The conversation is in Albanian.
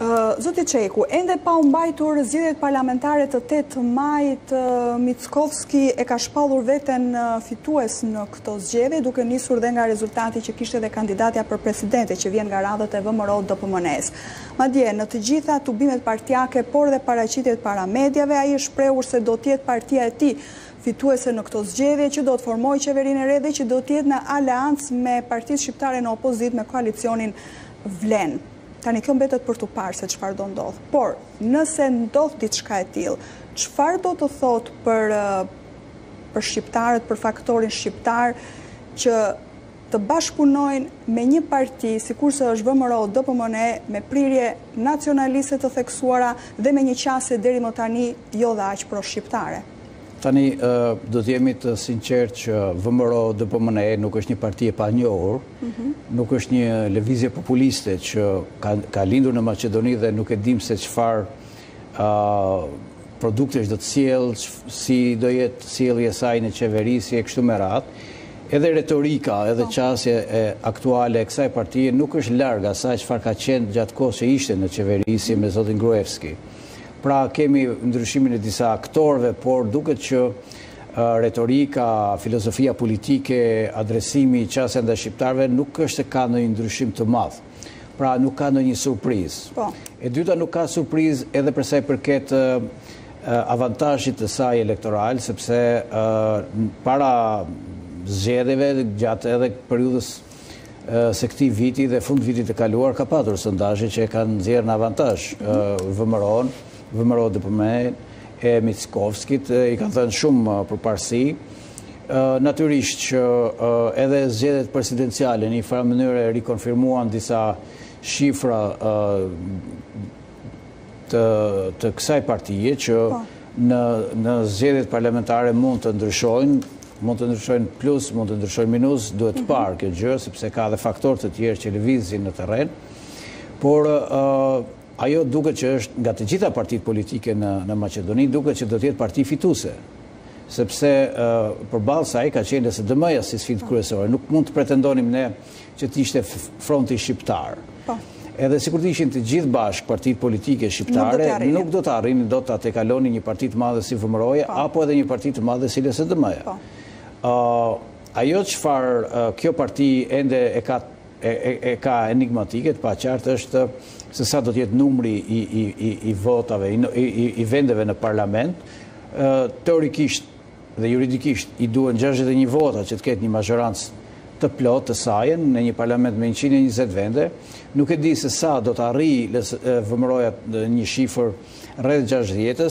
Zoti Qeku, ende pa u mbajtur zgjedhjet parlamentare të 8 majit, Mickovski e ka shpallur veten fitues në këto zgjedhje, duke nisur dhe nga rezultati që kishte dhe kandidatja për presidente që vjen nga radhët e VMRO-DPMNE-s. Madje në të gjitha tubimet partijake, por dhe paraqitjet para mediave, ai është shprehur se do të jetë partia e tij fituese në këto zgjedhje, që do të formojë qeverinë e re dhe që do të jetë në aleancë me partitë shqiptare në opozitë me koalicionin Vlen. Tani kjo mbetet për të parë se çfarë do ndodh. Por, nëse ndodh diçka e tillë, çfarë do të thotë për shqiptarët, për faktorin shqiptar që të bashkëpunojnë me një parti, sikurse është VMRO-DPMNE, me prirje nacionaliste të theksuara dhe me një qasje deri më tani jo dhe aq pro-shqiptare? Tani, do t'jemi të sinqert që VMRO-DPMNE nuk është një parti e panjohur, nuk është një lëvizje populiste që ka lindur në Maqedoni dhe nuk e dim se çfarë produktesh do të sjellë, si do jetë sjellja e saj në qeveri, si e kështu me radhë. Edhe retorika, edhe qasje aktuale e kësaj partie nuk është larg asaj çfarë ka qenë gjatë kohës që ishte në qeveri si me zotin Gruevski. Pra kemi ndryshimin e disa aktorëve, por duket që retorika, filozofia politike, adresimi, qasja ndaj shqiptarëve nuk është se ka ndonjë ndryshim të madh. Pra nuk ka ndonjë surprizë. E dyta, nuk ka surprizë edhe për sa i përket avantazhit të saj elektoral, sepse para zgjedhjeve gjatë edhe periudhës së këtij viti dhe fund vitit të kaluar ka patur sondazhe që e kanë nxjerrë në avantazh VMRO-DPMNE e Mickovskit, i kanë thënë shumë përparësi. Natyrisht që edhe zgjedhjet presidenciale në një farë mënyrë rikonfirmuan disa shifra të kësaj partie që në zgjedhjet parlamentare mund të ndryshojnë plus, mund të ndryshojnë minus, duhet të parë kjo gjë, sepse ka dhe faktorë të tjerë që lëvizin në terren, por ajo duket që është nga të gjitha partitë politike në Maqedoni, duket që do të jetë parti fituese, sepse përballë saj ka qenë SDM-ja si sfidë kryesore. Nuk mund të pretendonim ne që të ishte fronti shqiptar. Edhe sikur të ishin të gjithë bashkë partitë politike shqiptare, nuk do të arrinin dot ta tejkalonin një parti të madhe si VMRO-ja apo edhe një parti të madhe si SDM-ja. Ajo çfarë kjo parti ende e ka enigmatike, të paqartë është se sa do të jetë numri i votave, i vendeve në parlament. Teorikisht dhe juridikisht i duhen 61 vota që të ketë një majorancë të plotë të sajën në një parlament me 120 vende. Nuk e di se sa do të arrijë VMRO-ja një shifër rreth 60.